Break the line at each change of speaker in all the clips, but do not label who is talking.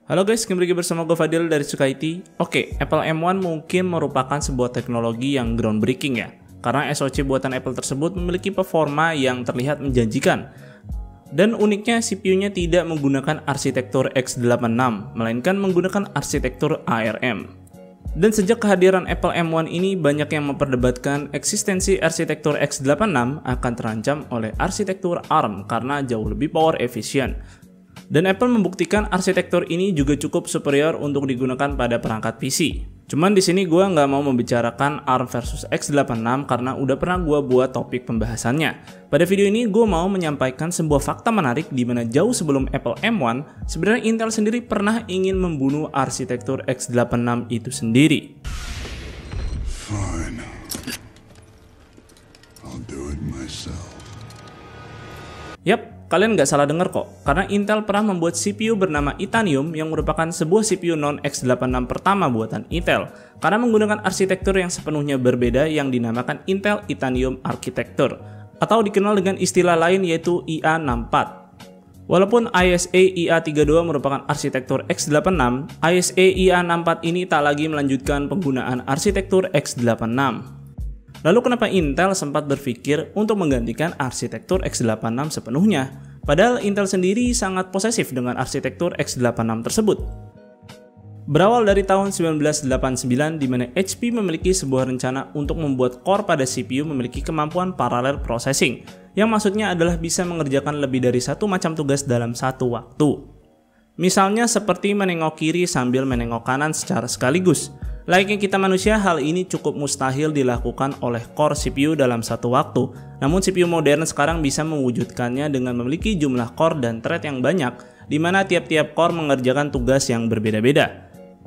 Halo guys, kembali lagi bersama gue Fadil dari Sukaiti. Oke, Apple M1 mungkin merupakan sebuah teknologi yang groundbreaking ya, karena SoC buatan Apple tersebut memiliki performa yang terlihat menjanjikan. Dan uniknya CPU-nya tidak menggunakan arsitektur x86, melainkan menggunakan arsitektur ARM. Dan sejak kehadiran Apple M1 ini, banyak yang memperdebatkan eksistensi arsitektur x86 akan terancam oleh arsitektur ARM karena jauh lebih power efisien. Dan Apple membuktikan arsitektur ini juga cukup superior untuk digunakan pada perangkat PC. Cuman di sini gue nggak mau membicarakan ARM versus x86 karena udah pernah gue buat topik pembahasannya. Pada video ini gue mau menyampaikan sebuah fakta menarik di mana jauh sebelum Apple M1, sebenarnya Intel sendiri pernah ingin membunuh arsitektur x86 itu sendiri.
Fine. I'll do it myself.
Yap, kalian nggak salah dengar kok, karena Intel pernah membuat CPU bernama Itanium yang merupakan sebuah CPU non-x86 pertama buatan Intel, karena menggunakan arsitektur yang sepenuhnya berbeda yang dinamakan Intel Itanium Architecture, atau dikenal dengan istilah lain yaitu IA64. Walaupun ISA IA32 merupakan arsitektur x86, ISA IA64 ini tak lagi melanjutkan penggunaan arsitektur x86. Lalu kenapa Intel sempat berpikir untuk menggantikan arsitektur x86 sepenuhnya? Padahal Intel sendiri sangat posesif dengan arsitektur x86 tersebut. Berawal dari tahun 1989 di mana HP memiliki sebuah rencana untuk membuat core pada CPU memiliki kemampuan parallel processing, yang maksudnya adalah bisa mengerjakan lebih dari satu macam tugas dalam satu waktu. Misalnya seperti menengok kiri sambil menengok kanan secara sekaligus. Layaknya kita manusia, hal ini cukup mustahil dilakukan oleh core CPU dalam satu waktu. Namun CPU modern sekarang bisa mewujudkannya dengan memiliki jumlah core dan thread yang banyak, di mana tiap-tiap core mengerjakan tugas yang berbeda-beda.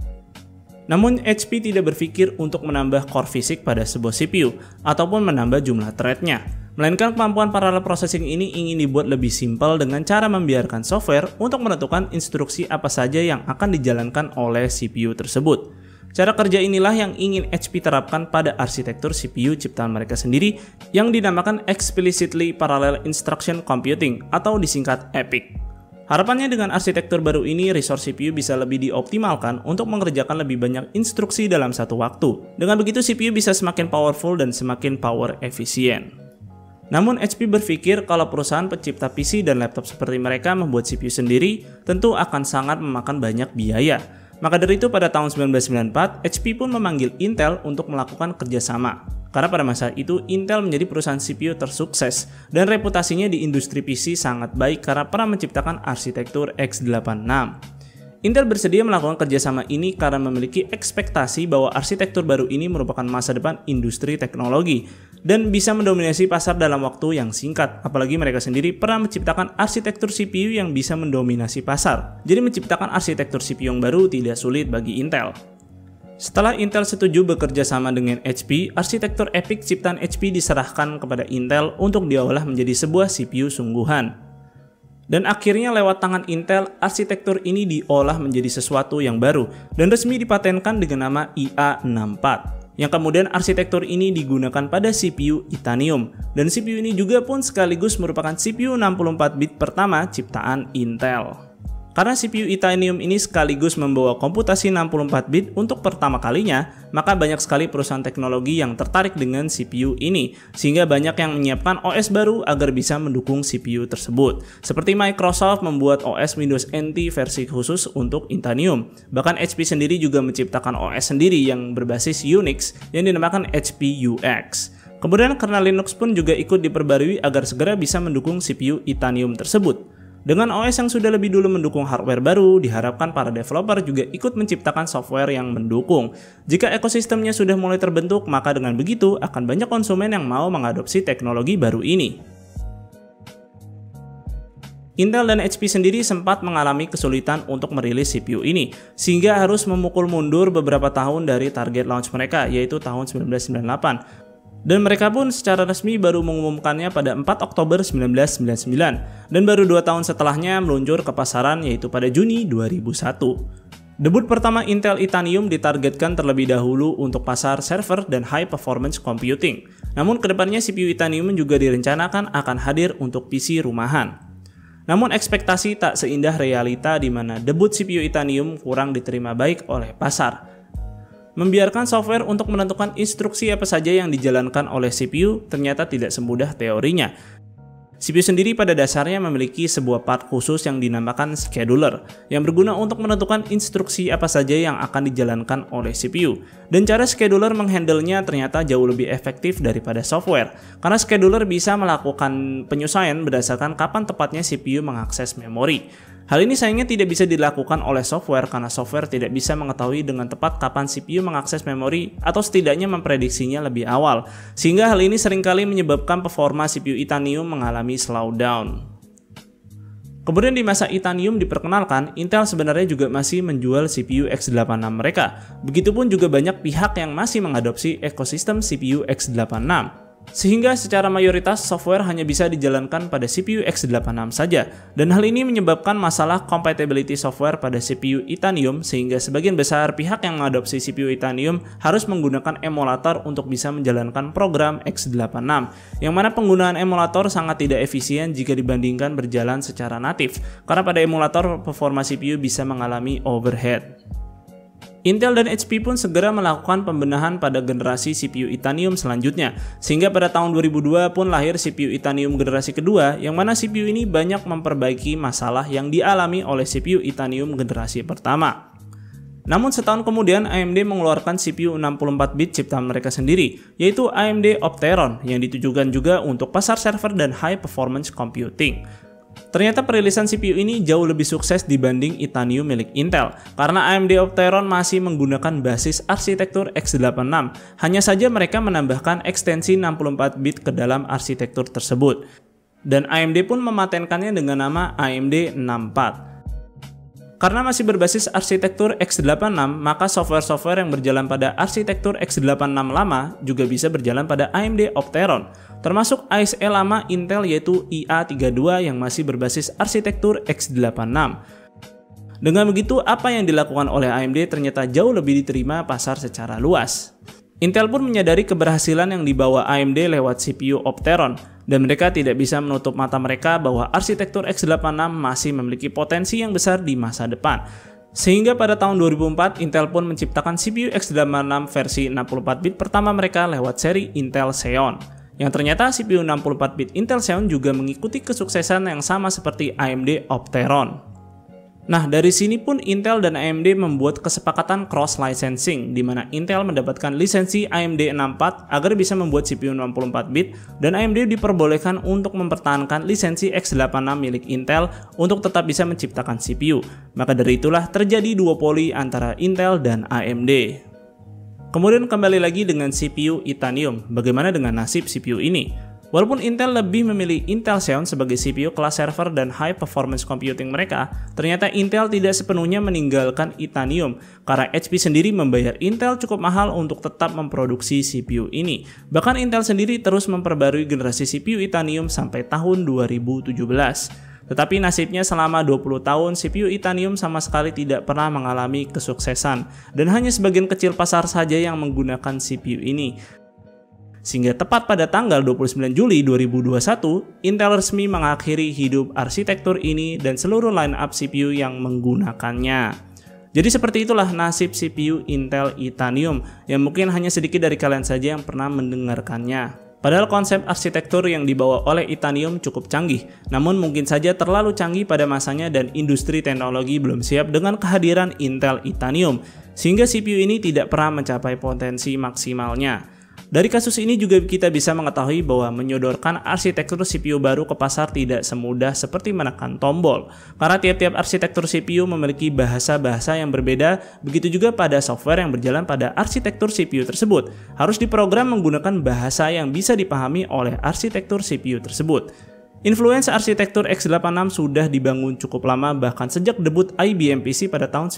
Namun HP tidak berpikir untuk menambah core fisik pada sebuah CPU, ataupun menambah jumlah threadnya. Melainkan kemampuan parallel processing ini ingin dibuat lebih simpel dengan cara membiarkan software untuk menentukan instruksi apa saja yang akan dijalankan oleh CPU tersebut. Cara kerja inilah yang ingin HP terapkan pada arsitektur CPU ciptaan mereka sendiri yang dinamakan Explicitly Parallel Instruction Computing atau disingkat EPIC. Harapannya dengan arsitektur baru ini, resource CPU bisa lebih dioptimalkan untuk mengerjakan lebih banyak instruksi dalam satu waktu. Dengan begitu CPU bisa semakin powerful dan semakin power efisien. Namun HP berpikir kalau perusahaan pencipta PC dan laptop seperti mereka membuat CPU sendiri, tentu akan sangat memakan banyak biaya. Maka dari itu pada tahun 1994, HP pun memanggil Intel untuk melakukan kerjasama. Karena pada masa itu Intel menjadi perusahaan CPU tersukses dan reputasinya di industri PC sangat baik karena pernah menciptakan arsitektur x86. Intel bersedia melakukan kerjasama ini karena memiliki ekspektasi bahwa arsitektur baru ini merupakan masa depan industri teknologi dan bisa mendominasi pasar dalam waktu yang singkat. Apalagi mereka sendiri pernah menciptakan arsitektur CPU yang bisa mendominasi pasar. Jadi menciptakan arsitektur CPU yang baru tidak sulit bagi Intel. Setelah Intel setuju bekerja sama dengan HP, arsitektur EPIC ciptaan HP diserahkan kepada Intel untuk diolah menjadi sebuah CPU sungguhan. Dan akhirnya lewat tangan Intel, arsitektur ini diolah menjadi sesuatu yang baru dan resmi dipatenkan dengan nama IA64. Yang kemudian arsitektur ini digunakan pada CPU Itanium. Dan CPU ini juga pun sekaligus merupakan CPU 64-bit pertama ciptaan Intel. Karena CPU Itanium ini sekaligus membawa komputasi 64-bit untuk pertama kalinya, maka banyak sekali perusahaan teknologi yang tertarik dengan CPU ini, sehingga banyak yang menyiapkan OS baru agar bisa mendukung CPU tersebut. Seperti Microsoft membuat OS Windows NT versi khusus untuk Itanium. Bahkan HP sendiri juga menciptakan OS sendiri yang berbasis Unix yang dinamakan HP UX. Kemudian kernel Linux pun juga ikut diperbarui agar segera bisa mendukung CPU Itanium tersebut. Dengan OS yang sudah lebih dulu mendukung hardware baru, diharapkan para developer juga ikut menciptakan software yang mendukung. Jika ekosistemnya sudah mulai terbentuk, maka dengan begitu akan banyak konsumen yang mau mengadopsi teknologi baru ini. Intel dan HP sendiri sempat mengalami kesulitan untuk merilis CPU ini, sehingga harus memukul mundur beberapa tahun dari target launch mereka, yaitu tahun 1998. Dan mereka pun secara resmi baru mengumumkannya pada 4 Oktober 1999 dan baru 2 tahun setelahnya meluncur ke pasaran yaitu pada Juni 2001. Debut pertama Intel Itanium ditargetkan terlebih dahulu untuk pasar server dan high performance computing. Namun kedepannya CPU Itanium juga direncanakan akan hadir untuk PC rumahan. Namun ekspektasi tak seindah realita di mana debut CPU Itanium kurang diterima baik oleh pasar. Membiarkan software untuk menentukan instruksi apa saja yang dijalankan oleh CPU ternyata tidak semudah teorinya. CPU sendiri pada dasarnya memiliki sebuah part khusus yang dinamakan scheduler yang berguna untuk menentukan instruksi apa saja yang akan dijalankan oleh CPU. Dan cara scheduler menghandlenya ternyata jauh lebih efektif daripada software karena scheduler bisa melakukan penyesuaian berdasarkan kapan tepatnya CPU mengakses memori. Hal ini sayangnya tidak bisa dilakukan oleh software karena software tidak bisa mengetahui dengan tepat kapan CPU mengakses memori atau setidaknya memprediksinya lebih awal, sehingga hal ini seringkali menyebabkan performa CPU Itanium mengalami slowdown. Kemudian di masa Itanium diperkenalkan, Intel sebenarnya juga masih menjual CPU x86 mereka. Begitupun juga banyak pihak yang masih mengadopsi ekosistem CPU x86. Sehingga secara mayoritas software hanya bisa dijalankan pada CPU x86 saja, dan hal ini menyebabkan masalah compatibility software pada CPU Itanium sehingga sebagian besar pihak yang mengadopsi CPU Itanium harus menggunakan emulator untuk bisa menjalankan program x86, yang mana penggunaan emulator sangat tidak efisien jika dibandingkan berjalan secara natif, karena pada emulator performa CPU bisa mengalami overheat. Intel dan HP pun segera melakukan pembenahan pada generasi CPU Itanium selanjutnya, sehingga pada tahun 2002 pun lahir CPU Itanium generasi kedua, yang mana CPU ini banyak memperbaiki masalah yang dialami oleh CPU Itanium generasi pertama. Namun setahun kemudian AMD mengeluarkan CPU 64-bit ciptaan mereka sendiri, yaitu AMD Opteron, yang ditujukan juga untuk pasar server dan high performance computing. Ternyata perilisan CPU ini jauh lebih sukses dibanding Itanium milik Intel, karena AMD Opteron masih menggunakan basis arsitektur x86, hanya saja mereka menambahkan ekstensi 64-bit ke dalam arsitektur tersebut. Dan AMD pun mematenkannya dengan nama AMD 64. Karena masih berbasis arsitektur x86, maka software-software yang berjalan pada arsitektur x86 lama juga bisa berjalan pada AMD Opteron, termasuk ASE lama Intel yaitu IA32 yang masih berbasis arsitektur x86. Dengan begitu, apa yang dilakukan oleh AMD ternyata jauh lebih diterima pasar secara luas. Intel pun menyadari keberhasilan yang dibawa AMD lewat CPU Opteron, dan mereka tidak bisa menutup mata mereka bahwa arsitektur x86 masih memiliki potensi yang besar di masa depan. Sehingga pada tahun 2004, Intel pun menciptakan CPU x86 versi 64-bit pertama mereka lewat seri Intel Xeon. Yang ternyata CPU 64-bit Intel Xeon juga mengikuti kesuksesan yang sama seperti AMD Opteron. Nah, dari sini pun Intel dan AMD membuat kesepakatan cross-licensing, di mana Intel mendapatkan lisensi AMD 64 agar bisa membuat CPU 64-bit, dan AMD diperbolehkan untuk mempertahankan lisensi x86 milik Intel untuk tetap bisa menciptakan CPU. Maka dari itulah terjadi duopoli antara Intel dan AMD. Kemudian kembali lagi dengan CPU Itanium, bagaimana dengan nasib CPU ini? Walaupun Intel lebih memilih Intel Xeon sebagai CPU kelas server dan high performance computing mereka, ternyata Intel tidak sepenuhnya meninggalkan Itanium, karena HP sendiri membayar Intel cukup mahal untuk tetap memproduksi CPU ini. Bahkan Intel sendiri terus memperbarui generasi CPU Itanium sampai tahun 2017. Tetapi nasibnya selama 20 tahun CPU Itanium sama sekali tidak pernah mengalami kesuksesan, dan hanya sebagian kecil pasar saja yang menggunakan CPU ini. Sehingga tepat pada tanggal 29 Juli 2021, Intel resmi mengakhiri hidup arsitektur ini dan seluruh line-up CPU yang menggunakannya. Jadi seperti itulah nasib CPU Intel Itanium, yang mungkin hanya sedikit dari kalian saja yang pernah mendengarkannya. Padahal konsep arsitektur yang dibawa oleh Itanium cukup canggih, namun mungkin saja terlalu canggih pada masanya dan industri teknologi belum siap dengan kehadiran Intel Itanium, sehingga CPU ini tidak pernah mencapai potensi maksimalnya. Dari kasus ini juga kita bisa mengetahui bahwa menyodorkan arsitektur CPU baru ke pasar tidak semudah seperti menekan tombol, karena tiap-tiap arsitektur CPU memiliki bahasa-bahasa yang berbeda, begitu juga pada software yang berjalan pada arsitektur CPU tersebut, harus diprogram menggunakan bahasa yang bisa dipahami oleh arsitektur CPU tersebut. Influence arsitektur x86 sudah dibangun cukup lama, bahkan sejak debut IBM PC pada tahun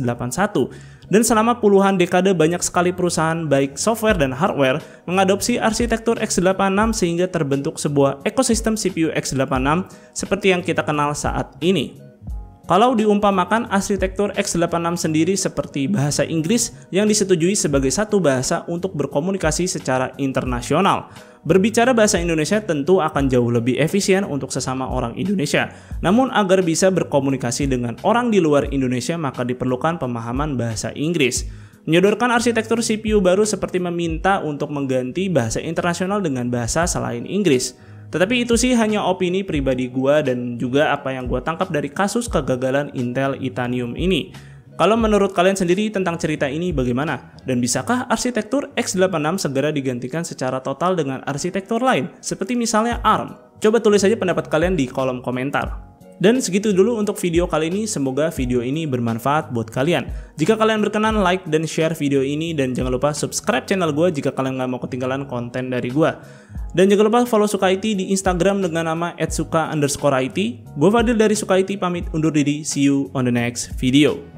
1981. Dan selama puluhan dekade banyak sekali perusahaan baik software dan hardware mengadopsi arsitektur x86 sehingga terbentuk sebuah ekosistem CPU x86 seperti yang kita kenal saat ini. Kalau diumpamakan arsitektur x86 sendiri seperti bahasa Inggris yang disetujui sebagai satu bahasa untuk berkomunikasi secara internasional. Berbicara bahasa Indonesia tentu akan jauh lebih efisien untuk sesama orang Indonesia. Namun agar bisa berkomunikasi dengan orang di luar Indonesia maka diperlukan pemahaman bahasa Inggris. Menyodorkan arsitektur CPU baru seperti meminta untuk mengganti bahasa internasional dengan bahasa selain Inggris. Tetapi itu sih hanya opini pribadi gua dan juga apa yang gua tangkap dari kasus kegagalan Intel Itanium ini. Kalau menurut kalian sendiri tentang cerita ini bagaimana? Dan bisakah arsitektur x86 segera digantikan secara total dengan arsitektur lain, seperti misalnya ARM? Coba tulis saja pendapat kalian di kolom komentar. Dan segitu dulu untuk video kali ini, semoga video ini bermanfaat buat kalian. Jika kalian berkenan, like dan share video ini, dan jangan lupa subscribe channel gue jika kalian nggak mau ketinggalan konten dari gue. Dan jangan lupa follow Suka IT di Instagram dengan nama @suka_it. Gue Fadil dari Suka IT pamit undur diri, see you on the next video.